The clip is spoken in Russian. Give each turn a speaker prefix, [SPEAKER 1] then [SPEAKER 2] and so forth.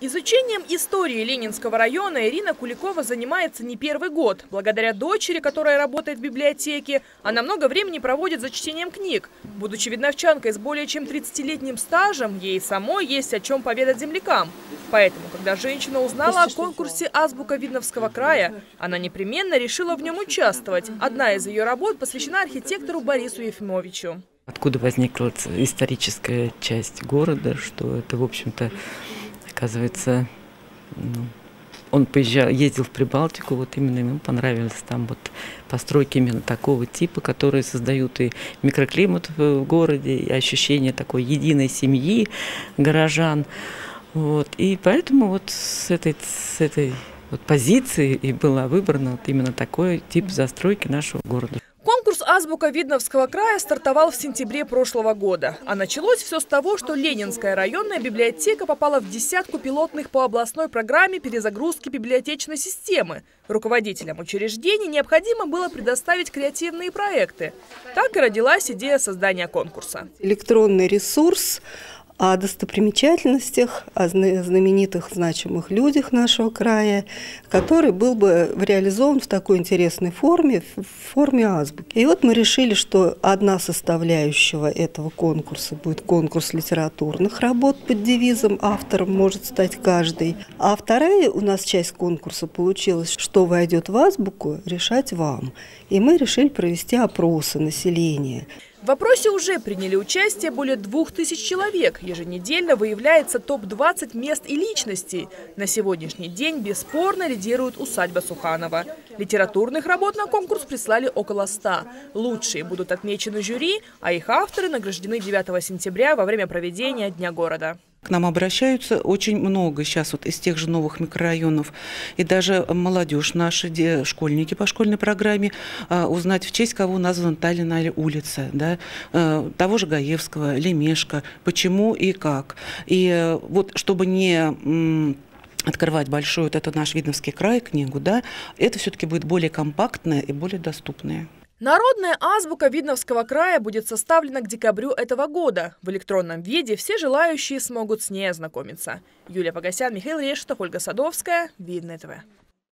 [SPEAKER 1] Изучением истории Ленинского района Ирина Куликова занимается не первый год. Благодаря дочери, которая работает в библиотеке, она много времени проводит за чтением книг. Будучи видновчанкой с более чем 30-летним стажем, ей самой есть о чем поведать землякам. Поэтому, когда женщина узнала о конкурсе «Азбука Видновского края», она непременно решила в нем участвовать. Одна из ее работ посвящена архитектору Борису Ефимовичу.
[SPEAKER 2] Откуда возникла историческая часть города, что это, в общем-то, оказывается, он ездил в Прибалтику, вот именно ему понравились там вот постройки именно такого типа, которые создают и микроклимат в городе, и ощущение такой единой семьи горожан. Вот. И поэтому вот с этой вот позиции и была выбрана вот именно такой тип застройки нашего города.
[SPEAKER 1] Конкурс «Азбука Видновского края» стартовал в сентябре прошлого года. А началось все с того, что Ленинская районная библиотека попала в десятку пилотных по областной программе перезагрузки библиотечной системы. Руководителям учреждений необходимо было предоставить креативные проекты. Так и родилась идея создания конкурса.
[SPEAKER 3] Электронный ресурс о достопримечательностях, о знаменитых, значимых людях нашего края, который был бы реализован в такой интересной форме, в форме азбуки. И вот мы решили, что одна составляющая этого конкурса будет конкурс литературных работ под девизом «Автором может стать каждый». А вторая у нас часть конкурса получилась, что войдет в азбуку, решать вам. И мы решили провести опросы населения.
[SPEAKER 1] В опросе уже приняли участие более 2000 человек. Еженедельно выявляется топ-20 мест и личностей. На сегодняшний день бесспорно лидирует усадьба Суханова. Литературных работ на конкурс прислали около 100. Лучшие будут отмечены жюри, а их авторы награждены 9 сентября во время проведения Дня города.
[SPEAKER 4] К нам обращаются очень много сейчас вот из тех же новых микрорайонов. И даже молодежь наша, школьники по школьной программе, узнать, в честь кого названа та или иная улица. Да, того же Гаевского, Лемешко, почему и как. И вот чтобы не открывать большой вот этот наш Видновский край, книгу, да, это все-таки будет более компактное и более доступное.
[SPEAKER 1] Народная азбука Видновского края будет составлена к декабрю этого года. В электронном виде все желающие смогут с ней ознакомиться. Юлия Погосян, Михаил Решетов, Ольга Садовская, Видное ТВ.